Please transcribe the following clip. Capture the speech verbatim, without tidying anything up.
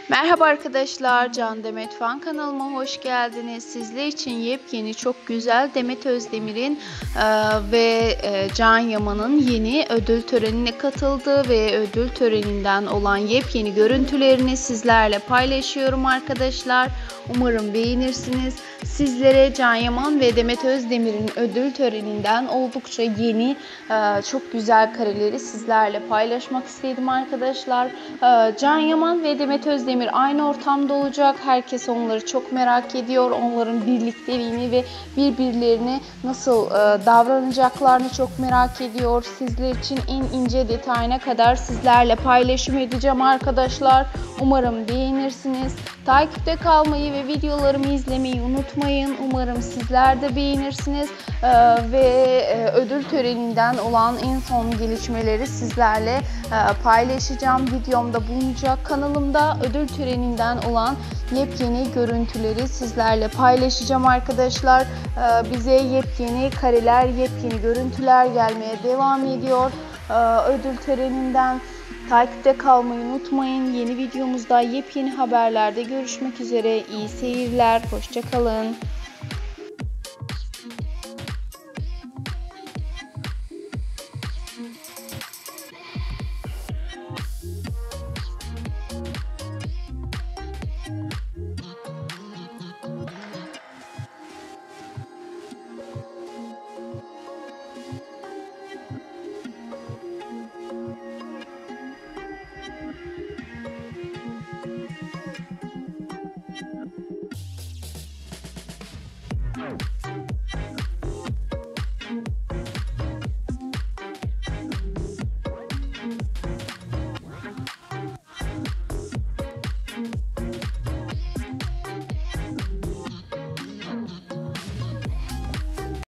Merhaba arkadaşlar, Can Demet Fan kanalıma hoş geldiniz. Sizler için yepyeni çok güzel Demet Özdemir'in e, ve e, Can Yaman'ın yeni ödül törenine katıldığı ve ödül töreninden olan yepyeni görüntülerini sizlerle paylaşıyorum arkadaşlar. Umarım beğenirsiniz. Sizlere Can Yaman ve Demet Özdemir'in ödül töreninden oldukça yeni, e, çok güzel kareleri sizlerle paylaşmak istedim arkadaşlar. E, Can Yaman ve Demet Özdemir aynı ortamda olacak. Herkes onları çok merak ediyor. Onların birlikteliğini ve birbirlerine nasıl e, davranacaklarını çok merak ediyor. Sizler için en ince detayına kadar sizlerle paylaşım edeceğim arkadaşlar. Umarım beğenirsiniz. Takipte kalmayı ve videolarımı izlemeyi unutmayın. Umarım sizler de beğenirsiniz. Ee, ve e, ödül töreninden olan en son gelişmeleri sizlerle e, paylaşacağım. Videomda bulunacak. Kanalımda ödül töreninden olan yepyeni görüntüleri sizlerle paylaşacağım arkadaşlar. Ee, bize yepyeni kareler, yepyeni görüntüler gelmeye devam ediyor. Ee, ödül töreninden takipte kalmayı unutmayın. Yeni videomuzda yepyeni haberlerde görüşmek üzere. İyi seyirler. Hoşça kalın.